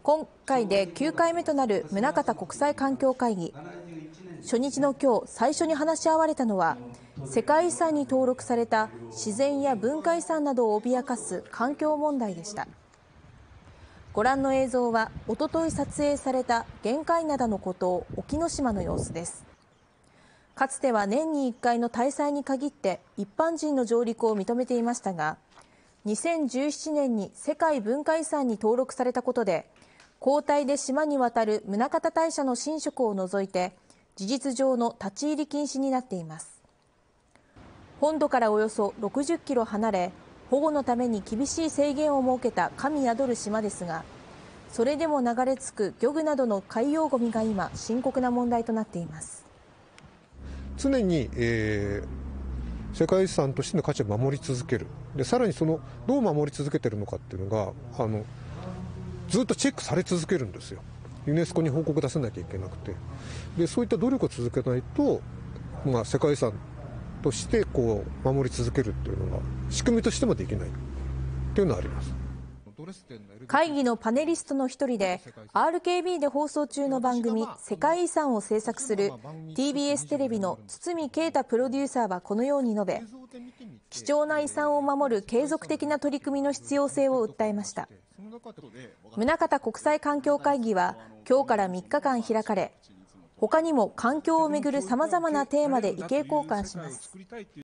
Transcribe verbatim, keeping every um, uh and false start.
今回できゅうかいめとなる宗像国際環境会議。初日の今日、最初に話し合われたのは、世界遺産に登録された自然や文化遺産などを脅かす環境問題でした。ご覧の映像は、おととい撮影された玄界灘の孤島、沖ノ島の様子です。かつては年にいっかいの大祭に限って一般人の上陸を認めていましたが、にせんじゅうななねんに世界文化遺産に登録されたことで、交代で島に渡る宗像大社の神職を除いて、事実上の立ち入り禁止になっています。本土からおよそろくじゅっキロ離れ、保護のために厳しい制限を設けた神宿る島ですが、それでも流れ着く漁具などの海洋ごみが今、深刻な問題となっています。 常に、えー、世界遺産としての価値を守り続ける。で、さらにそのどう守り続けているのかっていうのがあのずっとチェックされ続けるんですよ。ユネスコに報告出さなきゃいけなくて、でそういった努力を続けないと、まあ、世界遺産としてこう守り続けるっていうのが仕組みとしてもできないっていうのはあります。 会議のパネリストの一人で アールケービー で放送中の番組「世界遺産」を制作する ティービーエス テレビの堤啓太プロデューサーはこのように述べ、貴重な遺産を守る継続的な取り組みの必要性を訴えました。宗像国際環境会議は今日からみっかかん開かれ、他にも環境をめぐるさまざまなテーマで意見交換します。